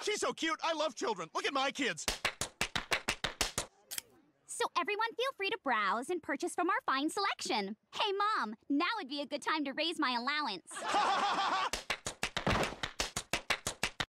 She's so cute. I love children. Look at my kids. So everyone feel free to browse and purchase from our fine selection. Hey, Mom, now would be a good time to raise my allowance.